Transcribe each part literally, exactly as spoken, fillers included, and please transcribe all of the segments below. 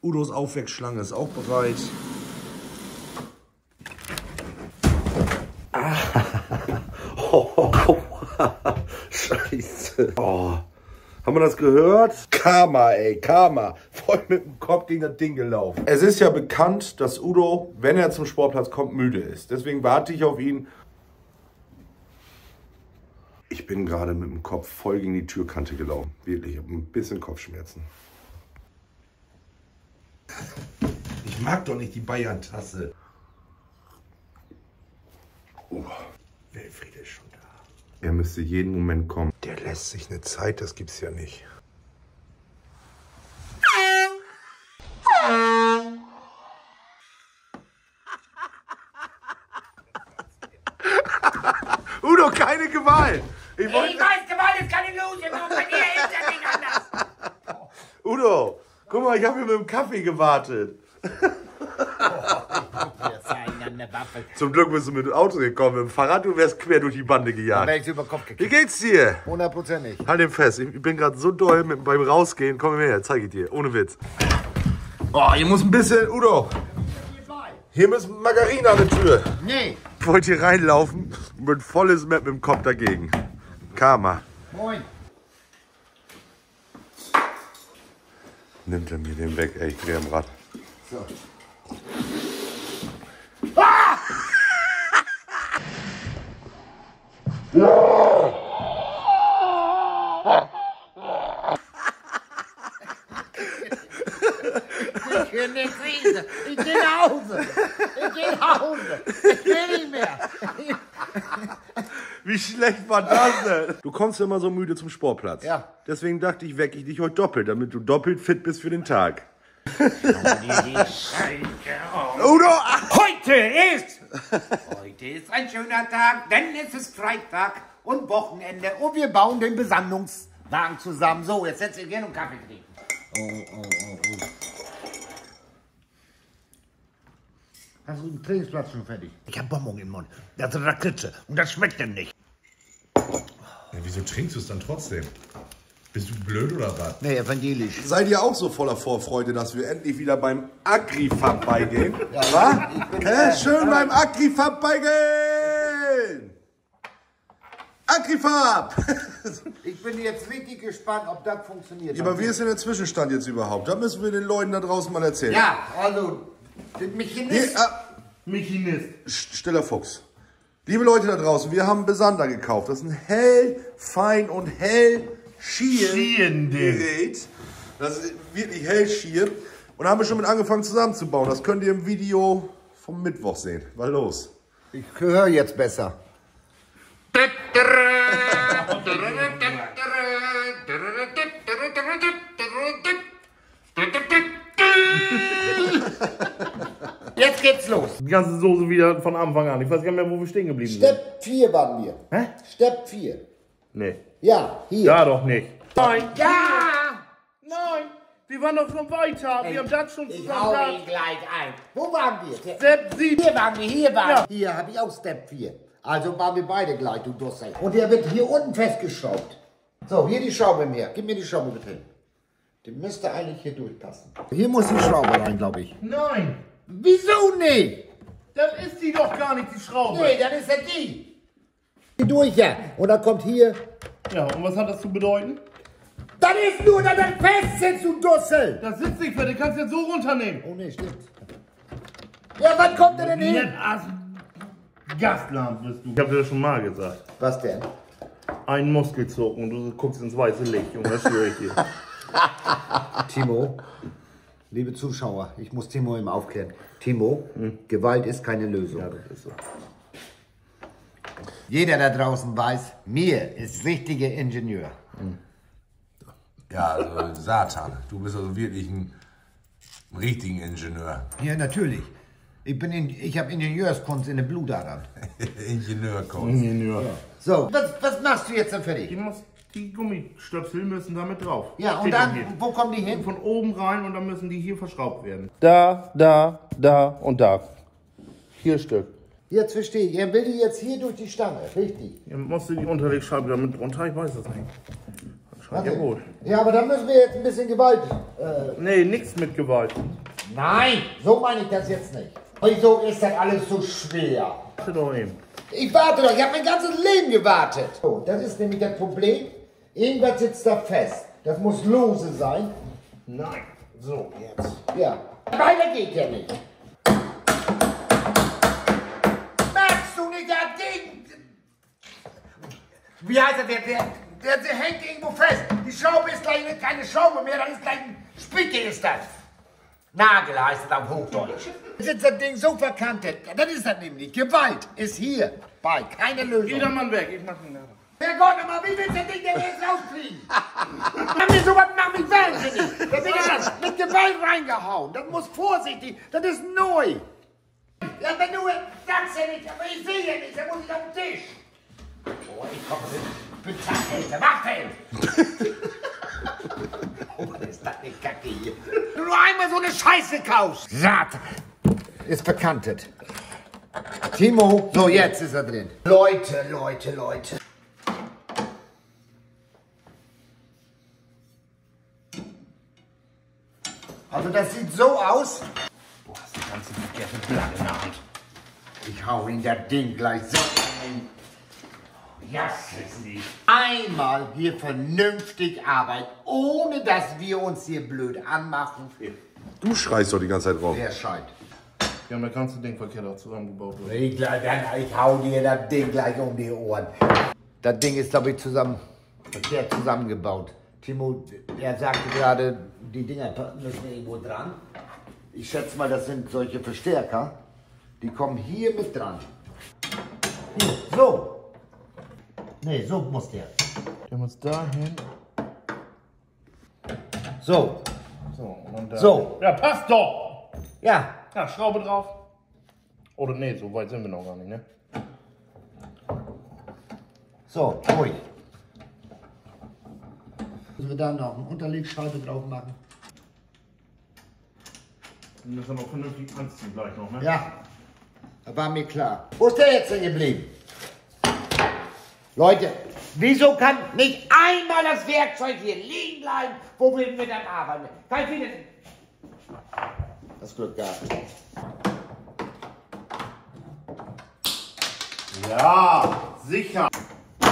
Udos Aufweckschlange ist auch bereit. Ah. Oh, oh, oh. Scheiße. Oh. Haben wir das gehört? Karma, ey, Karma. Voll mit dem Kopf gegen das Ding gelaufen. Es ist ja bekannt, dass Udo, wenn er zum Sportplatz kommt, müde ist. Deswegen warte ich auf ihn. Ich bin gerade mit dem Kopf voll gegen die Türkante gelaufen. Wirklich, ich habe ein bisschen Kopfschmerzen. Ich mag doch nicht die Bayern-Tasse. Oh, Wilfried ist schon da. Er müsste jeden Moment kommen. Der lässt sich eine Zeit, das gibt's ja nicht. Udo, keine Gewalt! Ich, ich weiß, Gewalt ist keine Illusion, aber bei dir ist ja nicht anders. Udo, guck mal, ich habe hier mit dem Kaffee gewartet. Zum Glück bist du mit dem Auto gekommen. Mit dem Fahrrad, du wärst quer durch die Bande gejagt. Dann über Kopf gekriegt. Wie geht's dir? Hundertprozentig. Halt den fest. Ich bin gerade so doll mit, beim Rausgehen. Komm her, zeig ich dir. Ohne Witz. Oh, hier muss ein bisschen... Udo. Hier muss Margarine an der Tür. Nee. Ich wollte hier reinlaufen und bin volles Met mit dem Kopf dagegen. Karma. Moin. Nimmt er mir den weg, ey. Ich drehe am Rad. So. Ah! Ich will nicht Krise. Ich geh nach Hause. Ich geh nach Hause. Ich will nicht mehr. Wie schlecht war das denn? Du kommst ja immer so müde zum Sportplatz. Ja. Deswegen dachte ich, wecke ich dich heute doppelt, damit du doppelt fit bist für den Tag. Udo! Heute ist, heute ist ein schöner Tag, denn es ist Freitag und Wochenende und wir bauen den Besammlungswagen zusammen. So, jetzt setz dich hin und Kaffee trinken. Oh, oh, oh, oh. Hast du den Trainingsplatz schon fertig? Ich hab Bonbon im Mund. Das ist Rakitsche und das schmeckt dem nicht. Ja, wieso trinkst du es dann trotzdem? Bist du blöd oder was? Nee, evangelisch. Seid ihr auch so voller Vorfreude, dass wir endlich wieder beim Agrifab beigehen? Ja, Was? ich bin, Hä? äh, Schön beim Agrifab beigehen! Agrifab! Ich bin jetzt richtig gespannt, ob das funktioniert. Ja, aber wie ist denn der Zwischenstand jetzt überhaupt? Da müssen wir den Leuten da draußen mal erzählen. Ja, also, der Mechanist. Hier, ah, Mechanist. Stiller Fuchs. Liebe Leute da draußen, wir haben einen Besander gekauft. Das ist ein hell, fein und hell schier Gerät. Das ist wirklich hell schier. Und da haben wir schon mit angefangen zusammenzubauen. Das könnt ihr im Video vom Mittwoch sehen. Mal los. Ich höre jetzt besser. Jetzt geht's los. Die ganze Soße wieder von Anfang an. Ich weiß gar nicht mehr, wo wir stehen geblieben sind. Step vier waren wir. Hä? Step vier. Nee. Ja, hier. Ja, doch nicht. Nein. Ja! Nein. Wir waren doch schon weiter. Wir haben das schon Ich zusammen hau gehabt. ihn gleich ein. Wo waren wir? Step sieben. Hier waren wir, hier waren wir. Ja. Hier habe ich auch Step vier. Also waren wir beide gleich, du Dussel. Und der wird hier unten festgeschraubt. So, hier die Schraube mehr. Gib mir die Schraube bitte hin. Die müsste eigentlich hier durchpassen. Hier muss die Schraube rein, glaube ich. Nein. Wieso nicht? Das ist die doch gar nicht, die Schraube. Nee, dann ist ja die. Hier durch, ja. Und dann kommt hier. Ja, und was hat das zu bedeuten? Das ist nur, dass das fest sitzt, du Dussel. Das sitzt nicht für, den kannst du jetzt so runternehmen. Oh nee, stimmt. Ja, wann kommt er denn hin? Jetzt als Gastland bist du. Ich hab dir das schon mal gesagt. Was denn? Ein Muskelzucken und du guckst ins weiße Licht, Junge, das schwöre ich dir. Timo, liebe Zuschauer, ich muss Timo eben aufklären. Timo, hm. Gewalt ist keine Lösung. Ja, das ist so. Jeder da draußen weiß, mir ist richtiger Ingenieur. Hm. Ja, also Satan, du bist also wirklich ein richtiger Ingenieur. Ja, natürlich. Ich, bin in, ich habe Ingenieurskunst in den Blutadern. Ingenieurkunst. Ingenieur. Ja. So, was, was machst du jetzt denn fertig? Die, muss, die Gummistöpsel müssen damit drauf. Ja, Das und steht dann, hier. wo kommen die hin? Von oben rein und dann müssen die hier verschraubt werden. Da, da, da und da. Vier Stück. Jetzt verstehe ich. Er will die jetzt hier durch die Stange, richtig? Ihr musst die Unterlegscheibe damit drunter, ich weiß das nicht. Jawohl. Ja, aber da müssen wir jetzt ein bisschen Gewalt. Äh, Nee, nichts mit Gewalt. Nein, so meine ich das jetzt nicht. Wieso ist das alles so schwer? Warte doch eben. Ich warte doch, ich habe mein ganzes Leben gewartet. So, das ist nämlich das Problem. Irgendwas sitzt da fest. Das muss lose sein. Nein. So, jetzt. Ja. Weiter geht ja nicht. Merkst du nicht, das Ding? Wie heißt das? Der, der, der, der hängt irgendwo fest. Die Schraube ist gleich keine Schraube mehr, das ist gleich ein Spicke ist das. Nagel heißt es auf Hochdeutsch. Jetzt ist das Ding so verkantet. Das ist das nämlich. Gewalt ist hier. Bei keine Lösung. Geh doch mal weg, ich mach ihn nachher. Herrgott, aber wie willst du das Ding denn jetzt rauskriegen? Haben wir sowas macht mich wahnsinnig. Da wird das mit Gewalt reingehauen. Das muss vorsichtig. Das ist neu. Ja, wenn du sagst ja nicht, aber ich sehe ja nicht, dann muss ich auf den Tisch. Oh, ich hoffe, Bezahlte, Wachtel! Oh, ist das eine Kacke hier. Du nur einmal so eine Scheiße kaufst. Saat. Ist verkantet. Timo, so jetzt ist er drin. Leute, Leute, Leute. Also das sieht so aus. Du hast die ganze verkehrte Blatt in der Hand. Ich hau ihn das Ding gleich so an. Ja, nicht. Einmal hier vernünftig arbeiten, ohne dass wir uns hier blöd anmachen. Du schreist doch die ganze Zeit drauf. Wer schreit? Wir haben das ganze Ding verkehrt auch zusammengebaut. Oder? Ich, ich hau dir das Ding gleich um die Ohren. Das Ding ist, glaube ich, zusammen, verkehrt zusammengebaut. Timo, er sagte gerade, die Dinger müssen irgendwo dran. Ich schätze mal, das sind solche Verstärker. Die kommen hier mit dran. Hier, so. Nee, so muss der. Der muss dahin. So. So, und da. So. Ja, passt doch! Ja. Ja, Schraube drauf. Oder nee, so weit sind wir noch gar nicht, ne? So, ruhig. Müssen wir da noch eine Unterlegscheibe drauf machen? Wir müssen noch vernünftig anziehen gleich noch, ne? Ja. Das war mir klar. Wo ist der jetzt denn geblieben? Leute, wieso kann nicht einmal das Werkzeug hier liegen bleiben, wo wir mit am Arbeiten? Kein Fehler. Das Glück gehabt. Ja, sicher. Das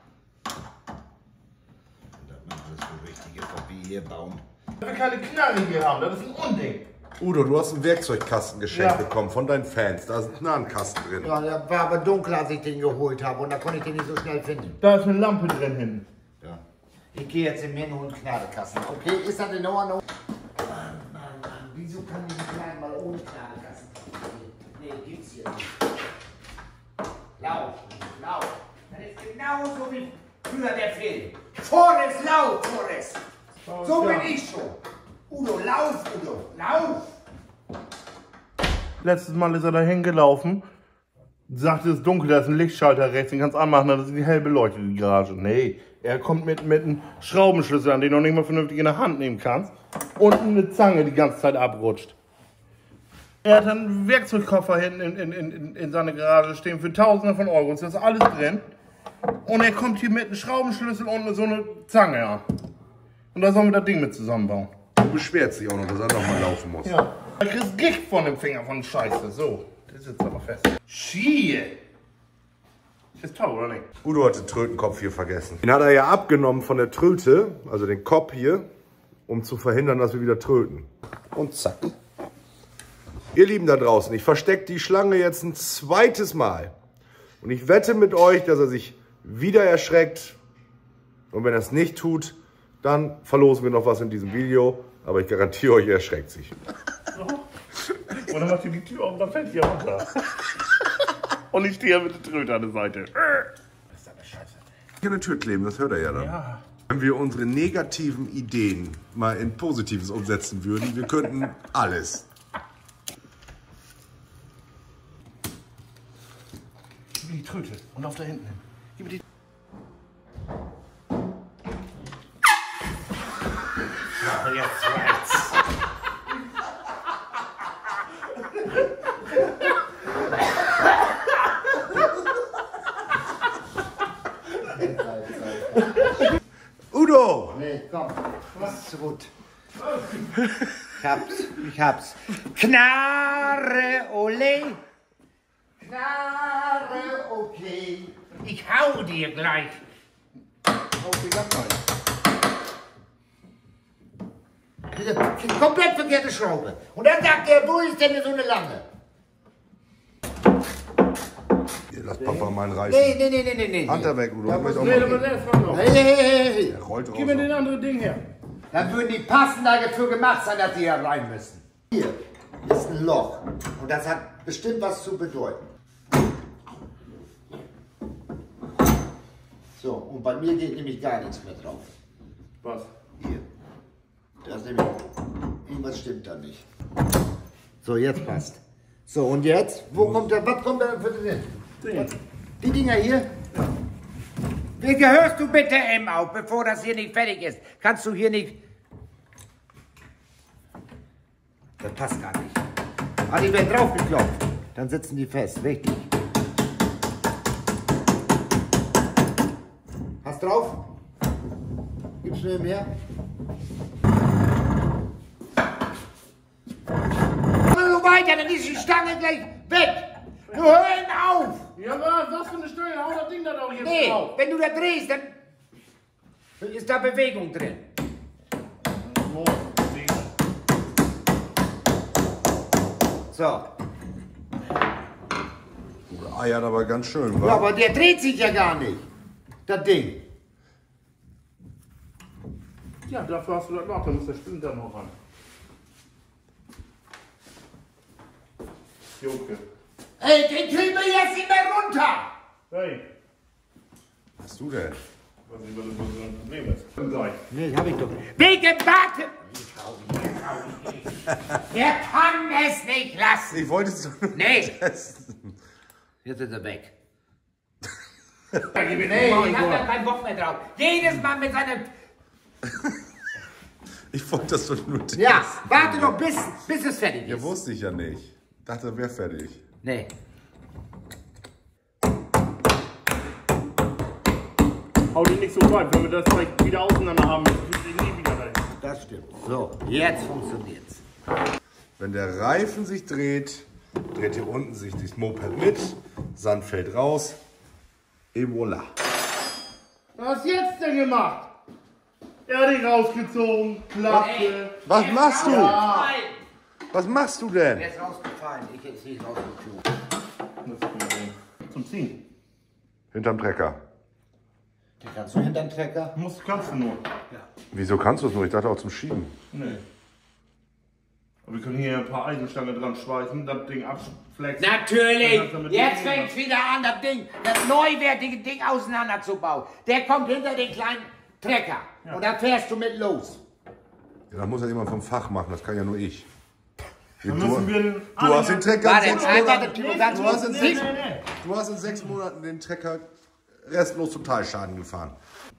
machen alles so richtige wie hier bauen. Wenn wir keine Knarre hier haben, das ist ein Unding. Udo, du hast einen Werkzeugkasten geschenkt Ja. bekommen von deinen Fans. Da ist ein Knarrenkasten drin. Ja, der war aber dunkel, als ich den geholt habe und da konnte ich den nicht so schnell finden. Da ist eine Lampe drin hinten. Ja. Ich gehe jetzt im Hin- und Knarrekasten. Okay, ist das in Ordnung? Mann, Mann, Mann, wieso kann ich nicht gleich mal ohne Knarrekasten? Nee, nee, gibt's hier nicht. Lauf, lauf. Das ist genauso wie früher der Film. Forrest, lauf, Forrest. So bin ich schon. Udo, lauf, Udo, lauf. Letztes Mal ist er da hingelaufen, sagte, es ist dunkel, da ist ein Lichtschalter rechts, den kannst du anmachen, dann ist die hell beleuchtet, die Garage. Nee, er kommt mit, mit einem Schraubenschlüssel an, den du noch nicht mal vernünftig in der Hand nehmen kannst, und eine Zange die ganze Zeit abrutscht. Er hat einen Werkzeugkoffer hinten in, in, in, in seiner Garage stehen für Tausende von Euro, da ist alles drin. Und er kommt hier mit einem Schraubenschlüssel und so eine Zange an. Und da sollen wir das Ding mit zusammenbauen. Du beschwerst dich auch noch, dass er noch mal laufen muss. Ja. Da kriegst Gicht von dem Finger von Scheiße. So, der sitzt aber fest. Schie! Ist toll, oder nicht? Udo hat den Trötenkopf hier vergessen. Den hat er ja abgenommen von der Tröte, also den Kopf hier, um zu verhindern, dass wir wieder tröten. Und zack. Ihr Lieben da draußen, ich verstecke die Schlange jetzt ein zweites Mal. Und ich wette mit euch, dass er sich wieder erschreckt. Und wenn er es nicht tut, dann verlosen wir noch was in diesem Video. Aber ich garantiere euch, er erschreckt sich. Und dann macht ihr die Tür auf und dann fällt ihr runter. Und ich stehe mit der Tröte an der Seite. Was ist das Scheiße? Hier eine Tür kleben, das hört er ja dann. Ja. Wenn wir unsere negativen Ideen mal in Positives umsetzen würden, wir könnten alles. Gib mir die Tröte und auf da hinten hin. Gib mir die. Ja, jetzt reicht's. Udo! gut. Ich hab's, ich hab's. Knarre, ole. Knarre, okay. Ich hau dir gleich. Okay, ganz neu. Diese komplett verkehrte Schraube. Und dann sagt er, wo ist denn so eine lange? Ihr lasst Papa mal reißen. Nee, nee, nee, nee, nee. Hand da weg, Udo. Ich möchte auch Nee, mal- aber der ist noch. Hey, hey, hey, hey. Er rollt raus. Gib mir den anderen Ding her. Dann würden die passend dafür gemacht sein, dass die hier rein müssen. Hier ist ein Loch. Und das hat bestimmt was zu bedeuten. So, und bei mir geht nämlich gar nichts mehr drauf. Was? Hier. Das ist nämlich, irgendwas stimmt da nicht. So, jetzt passt. So, und jetzt? Wo kommt der, was kommt da für den? Ding. Die Dinger hier? Wie gehörst du bitte M auf, bevor das hier nicht fertig ist? Kannst du hier nicht... Das passt gar nicht. Ah, die werden draufgeklopft. Dann sitzen die fest, richtig. Hast drauf? Gib's mir mehr? Wenn du weiter, dann ist die Stange gleich weg. Du hör ihn auf! Ja, was? Was für eine Stelle? Hau das Ding da doch jetzt Nee, drauf. wenn du da drehst, dann ist da Bewegung drin. So, Ding. So. Eiert aber ganz schön, wa? Ja, aber der dreht sich ja gar nicht. Das Ding. Ja, dafür hast du das noch. Da muss der Splinter noch ran. Junke. Ey, den kriegen wir jetzt nicht mehr runter. Hey. Was hast du denn? Ich weiß nicht, was das für ein Problem ist. Dann sag ich. Nee, hab ich doch nicht. Wegen Barte! Der kann es nicht lassen. Ich wollte es doch nur Nee. testen. Jetzt ist er weg. Nee, Nee, ich hab da keinen Bock mehr drauf. Jedes Mal mit seinem... Ich wollte das doch nur testen. Ja, warte doch, bis, bis es fertig Ja, ist. wusste ich ja nicht. Dachte, er wäre fertig. Nee. Hau die nicht so weit, wenn wir das vielleicht wieder auseinander haben, dann kriegt die nie wieder dahin. Das stimmt. So, jetzt funktioniert's. Wenn der Reifen sich dreht, dreht hier unten sich das Moped mit, Sand fällt raus, et voilà. Was hast du jetzt denn gemacht? Er hat ihn rausgezogen, Klappe. Was machst du? Ja. Was machst du denn? Der ist rausgefallen. Ich ist nicht rausgeflogen. Zum Ziehen. Hinterm Trecker. Den kannst du hinterm Trecker? Musst, kannst du nur. Wieso kannst du es nur? Ich dachte auch zum Schieben. Nee. Aber wir können hier ein paar Eisenstangen dran schweißen, das Ding abflexen. Natürlich! Dann hast du mit Jetzt dem- fängt wieder an, das Ding, das neuwertige Ding auseinanderzubauen. Der kommt hinter den kleinen Trecker. Und dann fährst du mit los. Ja, das muss ja jemand vom Fach machen, das kann ja nur ich. Du, Dann müssen wir den du hast den Trecker in Warte, sechs warte, Monaten. Timo, ganz Du hast, in kurz. sechs, du hast in sechs Monaten den Trecker restlos Totalschaden gefahren.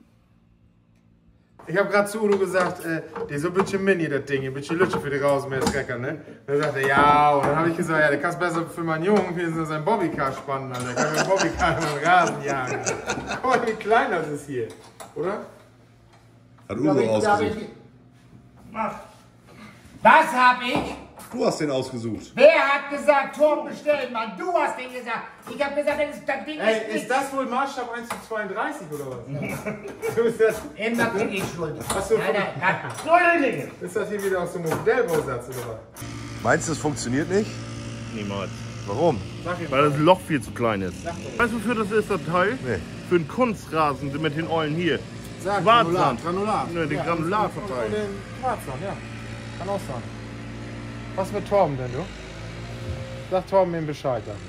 Ich habe gerade zu Udo gesagt, äh, die ist so ein bisschen mini, das Ding, ein bisschen Lütsche für die raus mit Trecker, ne? Dann sagt er, ja, und dann habe ich gesagt, ja, der kannst besser für meinen Jungen wie so sein Bobbycar spannen, Alter. Der kann mit dem Bobbycar über den Rasen jagen. Guck mal, wie klein das ist hier, oder? Hat Udo ausgesucht. Mach. Was hab ich? Du hast den ausgesucht. Wer hat gesagt, Tor bestellen, Mann? Du hast den gesagt. Ich hab gesagt, das, ist, das Ding Ey, ist ist das wohl Maßstab eins zu zweiunddreißig oder was? So ist, das, immer bin ich schuld. Ach so. Nein, nein, nein. Neulinge. ist das hier wieder aus dem Modellbausatz oder was? Meinst du, es funktioniert nicht? Niemals. Warum? Weil das Loch viel zu klein ist. Weißt du, wofür das ist, das Teil? Nee. Für einen Kunstrasen mit den Eulen hier. Sag, Schwarzsand. Granulat. Ne, den Ja, Granulat und- und- verteilen. und den Schwarzsand, ja. Kann auch sein. Was mit Torben denn, du? Sag Torben ihm Bescheid dann.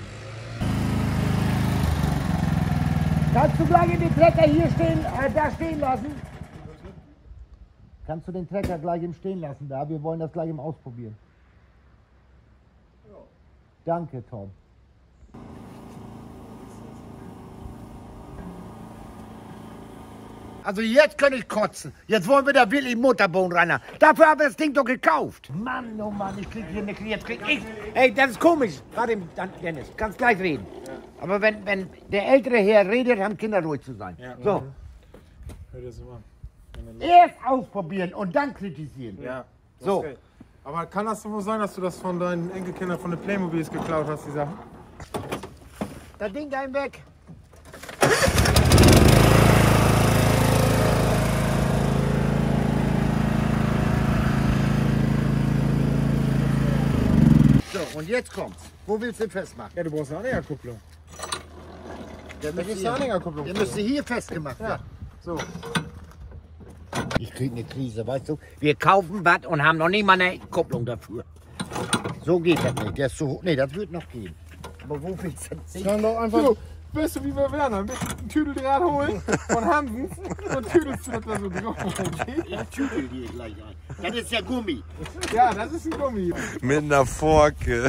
Kannst du gleich den Trecker hier stehen, äh, da stehen lassen? Kannst du den Trecker gleich im Stehen lassen da? Wir wollen das gleich im Ausprobieren. Danke, Tom. Also jetzt kann ich kotzen. Jetzt wollen wir da wirklich Motorboden rein. Dafür haben wir das Ding doch gekauft. Mann, oh Mann, ich krieg hier eine Knie. Jetzt krieg ich. Ey, das ist komisch. Warte, Dennis, kannst gleich reden. Aber wenn, wenn der ältere Herr redet, haben Kinder ruhig zu sein. So. Hör dir das so an. Erst ausprobieren und dann kritisieren. Ja. So. Okay. Aber kann das wohl sein, dass du das von deinen Enkelkindern von den Playmobils geklaut hast, die Sachen? Das Ding da weg. So, und jetzt kommt's. Wo willst du ihn festmachen? Ja, du brauchst eine Anhängerkupplung. Der Da müsste ist hier, eine Anhängerkupplung. der müsste hier festgemacht Ja. werden. So. Ich krieg eine Krise, weißt du? Wir kaufen was und haben noch nicht mal eine Kupplung dafür. So geht das nicht. Der ist zu hoch. Nee, das wird noch gehen. Aber wo willst du das Dann doch einfach. So, weißt du, wie wir werden? Ein bisschen ein Tüdeldraht holen von Hansens und tüdelst du das da so drauf. Okay? Ja, tüdel dir gleich ein. Das ist ja Gummi. Ja, das ist ein Gummi. Mit einer Forke.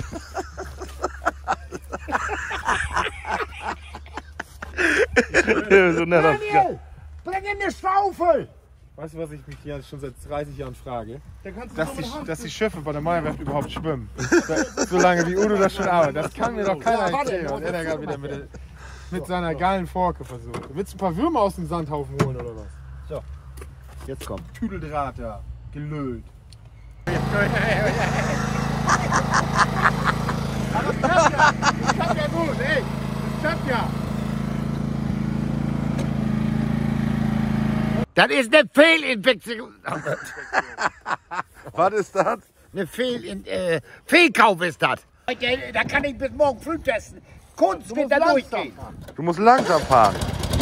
so nett, Daniel, bring ihm eine Schaufel. Weißt du, was ich mich hier schon seit dreißig Jahren frage? Da kannst du Dass doch die, mit der Hand- dass die Schiffe bei der Meyerwerft überhaupt schwimmen. Da, solange wie Udo das schon arbeitet. Das kann mir doch keiner Ja, warte, erzählen. warte, Und er da gerade wieder mit, der- mit seiner geilen Forke versucht. Willst du ein paar Würmer aus dem Sandhaufen holen oder was? Jetzt komm. Tüdeldraht da. Gelöt. Aber das klappt ja. Das klappt ja gut, ey. Das klappt ja. Das ist eine Fehlinfektion. Was ist das? Eine Fehlin äh, Fehlkauf ist das. Da kann ich bis morgen früh testen. Kunst wird da durchgehen. Du musst langsam fahren.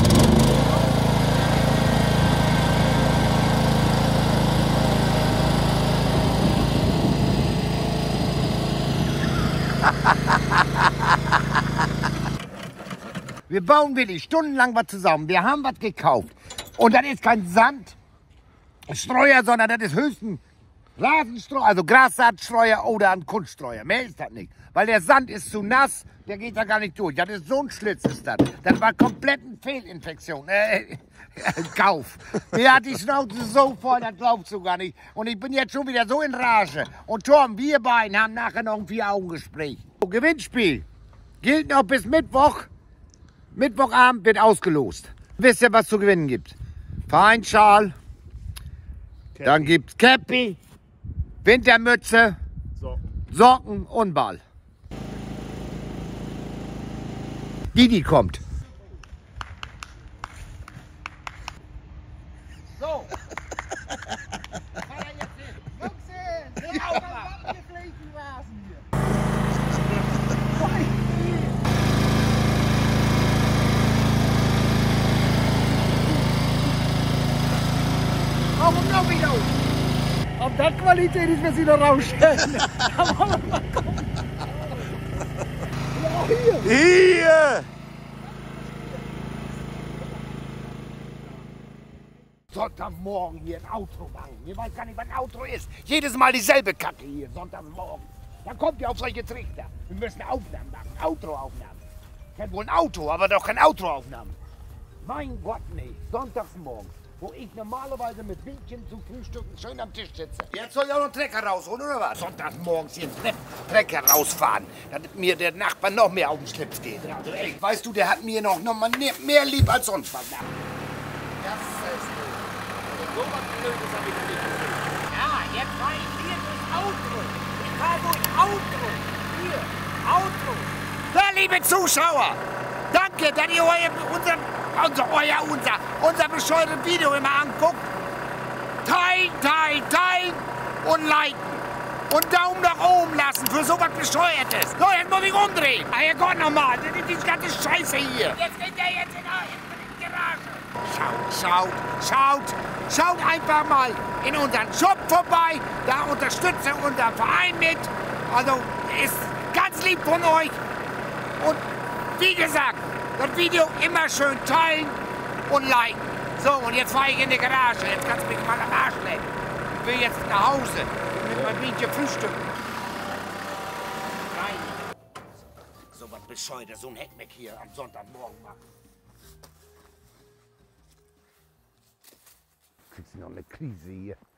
Wir bauen wirklich stundenlang was zusammen. Wir haben was gekauft. Und das ist kein Sandstreuer, sondern das ist höchstens Rasenstreuer, also Grassaatstreuer oder ein Kunststreuer. Mehr ist das nicht. Weil der Sand ist zu nass, der geht da gar nicht durch. Das ist so ein Schlitz ist das. Das war komplett eine Fehlinfektion. Äh, Kauf. Der hat die Schnauze so voll, das glaubst du gar nicht. Und ich bin jetzt schon wieder so in Rage. Und Torben, wir beiden haben nachher noch ein Vier-Augen-Gespräch. So, Gewinnspiel gilt noch bis Mittwoch. Mittwochabend wird ausgelost. Wisst ihr, was zu gewinnen gibt? Vereinsschal, dann gibt's Käppi, Wintermütze, Socken. Socken und Ball. Didi kommt. So. Warum noch wieder? Ob das Qualität ist, wenn sie noch rausstellen. Hier! Sonntagmorgen hier ein Autowagen. Ich weiß gar nicht, was ein Auto ist. Jedes Mal dieselbe Kacke hier, Sonntagmorgen. Dann kommt ihr auf solche Trichter. Wir müssen Aufnahmen machen, Autoaufnahmen. Kennt wohl ein Auto, aber doch kein Autoaufnahmen. Mein Gott, nee. Sonntagsmorgen, wo ich normalerweise mit Bildchen zum Frühstücken schön am Tisch sitze. Jetzt soll ich auch noch einen Trecker rausholen, oder was? Sonntagsmorgens hier einen Trecker rausfahren, damit mir der Nachbar noch mehr auf den Schlips geht. Also echt, weißt du, der hat mir noch, noch mal mehr, mehr lieb als sonst was. Das ist so was Blödes habe ich noch nicht gesehen. Ja, jetzt fahre ich hier durchs Auto. Ich fahre durch Auto. Hier, Auto. Ja, liebe Zuschauer, danke, dass ihr euer, unser, unser, euer, unser, unser bescheuertes Video immer anguckt. Teilen, teilen, teilen und liken. Und Daumen nach oben lassen für so was Bescheuertes. So, jetzt muss ich umdrehen. Ah, Herrgott, nochmal, das ist die ganze Scheiße hier. Jetzt geht der jetzt in die Garage. Schaut, schaut, schaut, schaut einfach mal in unseren Shop vorbei. Da unterstützt ihr unseren Verein mit. Also ist ganz lieb von euch. Und wie gesagt, das Video immer schön teilen und liken. So, und jetzt fahre ich in die Garage. Jetzt kannst du mich mal am Arsch lecken. Ich will jetzt nach Hause mit meinem Bienchen frühstücken. Nein. So was Bescheuertes, so ein Heckmeck hier am Sonntagmorgen machen. Kriegst du noch eine Krise hier?